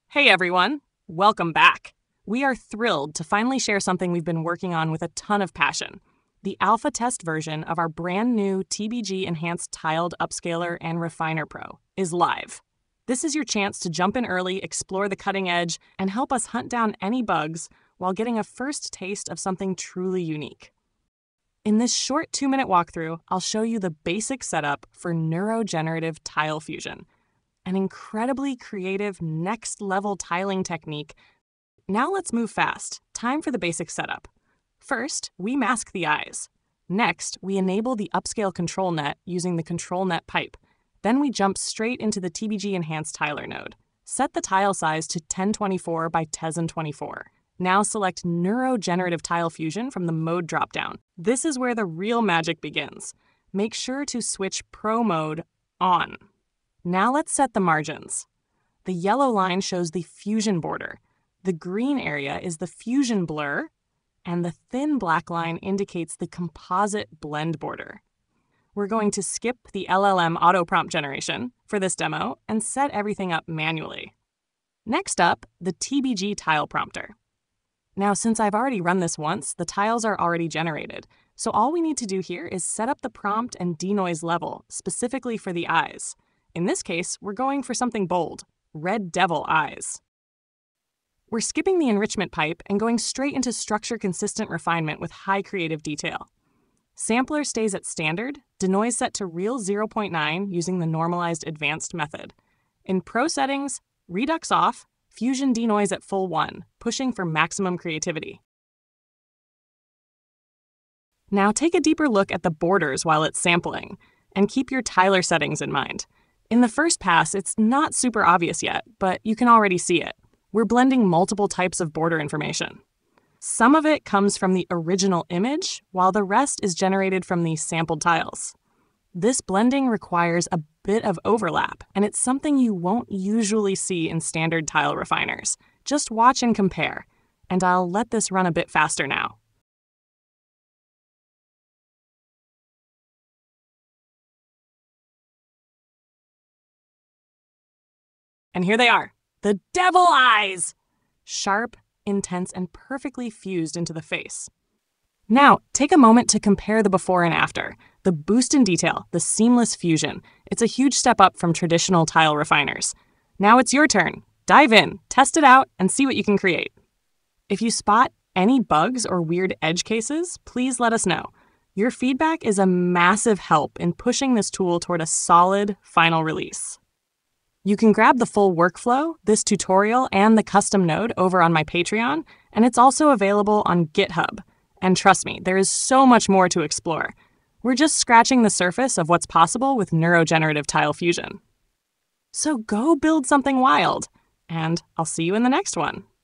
Hey everyone, welcome back. We are thrilled to finally share something we've been working on with a ton of passion. The alpha test version of our brand new TBG Enhanced Tiled Upscaler and Refiner Pro is live. This is your chance to jump in early, explore the cutting edge, and help us hunt down any bugs while getting a first taste of something truly unique. In this short 2-minute walkthrough, I'll show you the basic setup for Neuro-Generative Tilefusion, an incredibly creative next-level tiling technique. Now let's move fast. Time for the basic setup. First, we mask the eyes. Next, we enable the Upscale ControlNet using the ControlNetPipe. Then we jump straight into the TBG Enhanced Tiler node. Set the tile size to 1024 by 1024. Now select Neuro-Generative Tilefusion from the Mode dropdown. This is where the real magic begins. Make sure to switch Pro Mode on. Now let's set the margins. The yellow line shows the fusion border. The green area is the fusion blur, and the thin black line indicates the composite blend border. We're going to skip the LLM auto prompt generation for this demo and set everything up manually. Next up, the TBG tile prompter. Now, since I've already run this once, the tiles are already generated. So all we need to do here is set up the prompt and denoise level specifically for the eyes. In this case, we're going for something bold, red devil eyes. We're skipping the enrichment pipe and going straight into structure-consistent refinement with high creative detail. Sampler stays at standard, denoise set to real 0.9 using the normalized advanced method. In Pro settings, redux off, fusion denoise at full 1, pushing for maximum creativity. Now take a deeper look at the borders while it's sampling, and keep your tiler settings in mind. In the first pass, it's not super obvious yet, but you can already see it. We're blending multiple types of border information. Some of it comes from the original image, while the rest is generated from the sampled tiles. This blending requires a bit of overlap, and it's something you won't usually see in standard tile refiners. Just watch and compare, and I'll let this run a bit faster now. And here they are, the devil eyes! Sharp, intense, and perfectly fused into the face. Now, take a moment to compare the before and after. The boost in detail, the seamless fusion. It's a huge step up from traditional tile refiners. Now it's your turn. Dive in, test it out, and see what you can create. If you spot any bugs or weird edge cases, please let us know. Your feedback is a massive help in pushing this tool toward a solid final release. You can grab the full workflow, this tutorial, and the custom node over on my Patreon, and it's also available on GitHub. And trust me, there is so much more to explore. We're just scratching the surface of what's possible with Neuro-Generative Tilefusion. So go build something wild, and I'll see you in the next one.